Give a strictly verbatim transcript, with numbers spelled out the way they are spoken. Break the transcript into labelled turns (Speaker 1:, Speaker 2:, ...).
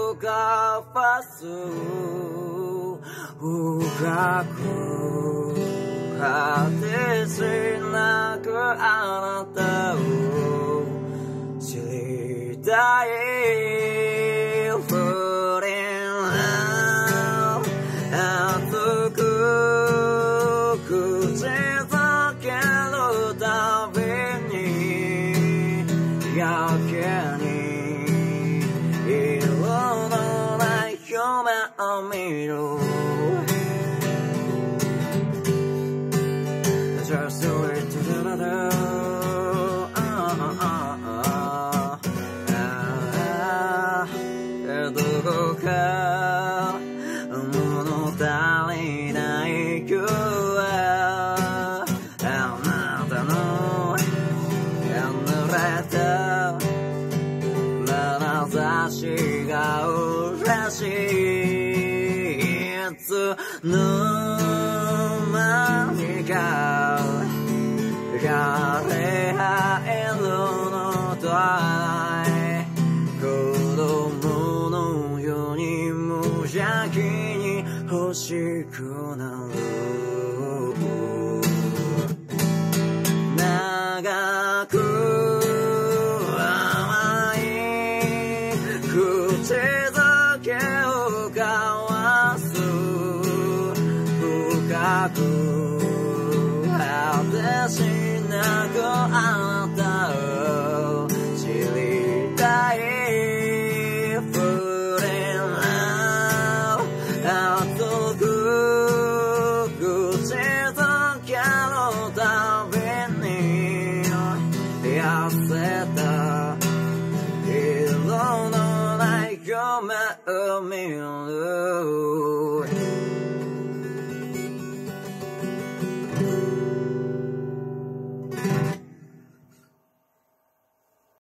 Speaker 1: をかわす深く果てしなくあなたを知りたい Fall in love 熱く口づけるたびにやけに色のない夢を見る Just do it to the otherどこか物足りない今日はあなたの濡れた眼差しが嬉しいいつの間にか枯れ葉色のトワイ子供のように無邪気に欲しくなる長く甘い口づけを交わす深く果てしなくあなたを知りたい Fall in love 熱く口づけるたびに痩せた色のない夢を見る